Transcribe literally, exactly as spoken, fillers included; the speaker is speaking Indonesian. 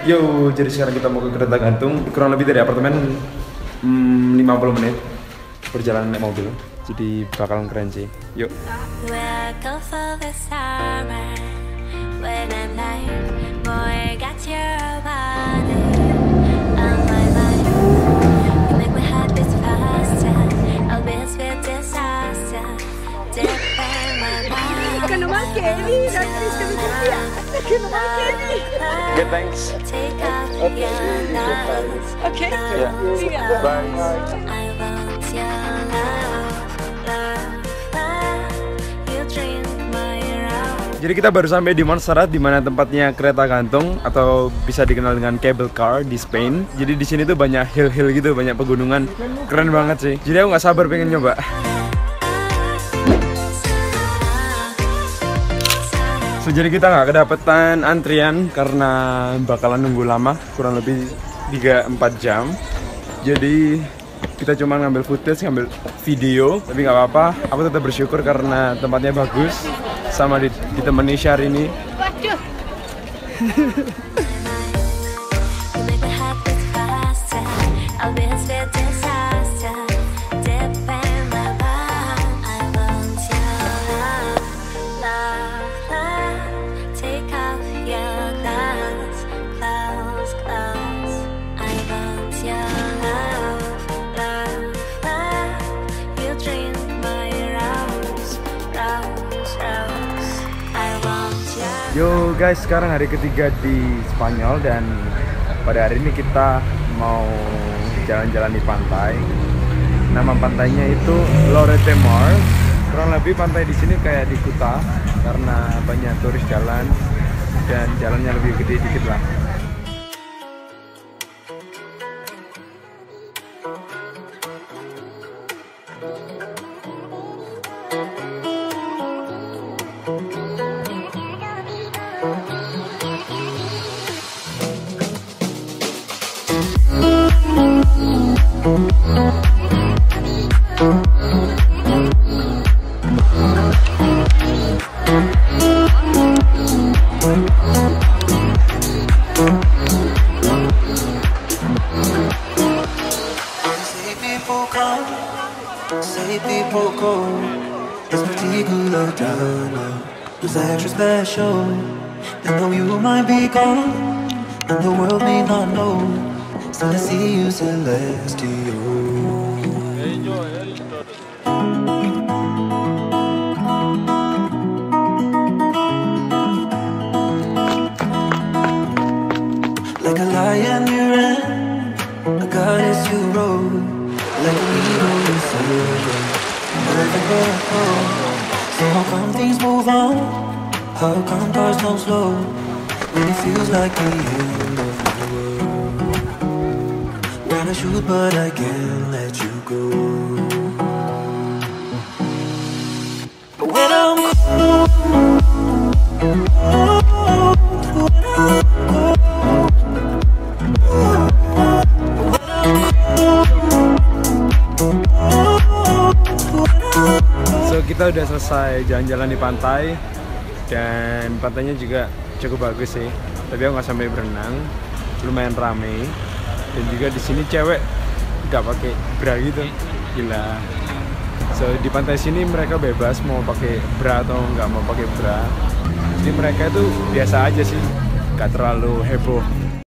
Yo, jadi sekarang kita mau ke kereta gantung. Kurang lebih dari apartemen hmm, lima puluh menit perjalanan naik mobil. Jadi bakalan keren sih. Yuk. Okay, thanks. Okay. Okay. Yeah. Bye. Jadi kita baru sampai di Montserrat, di mana tempatnya kereta gantung atau bisa dikenal dengan cable car di Spain. Jadi di sini tuh banyak hill-hill gitu, banyak pegunungan, keren banget sih. Jadi aku nggak sabar pengen nyoba. So, jadi kita nggak kedapetan antrian karena bakalan nunggu lama, kurang lebih tiga sampai empat jam. Jadi kita cuma ngambil footage, ngambil video, tapi nggak apa-apa. Aku tetap bersyukur karena tempatnya bagus, sama ditemani Syahrini. Waduh. Yo guys, sekarang hari ketiga di Spanyol dan pada hari ini kita mau jalan-jalan di pantai. Nama pantainya itu Lloret de Mar. Kurang lebih pantai di sini kayak di Kuta karena banyak turis jalan dan jalannya lebih gede dikit lah. Say people go, it's particular drama. It's extra special. I know you might be gone, and the world may not know. Still I see you celestial. Like a lion you ran, a goddess you rode. Like an eagle you soared, perfect but so how come things move on? How come cars don't slow? When it feels like the end of the world. Wanna shoot but I can't let you go. But when I'm cold, So kita udah selesai jalan-jalan di pantai dan pantainya juga cukup bagus sih. Tapi aku nggak sampai berenang, lumayan rame dan juga di sini cewek nggak pakai bra gitu, gila. So di pantai sini mereka bebas mau pakai bra atau nggak mau pakai bra. Jadi mereka itu biasa aja sih, nggak terlalu heboh.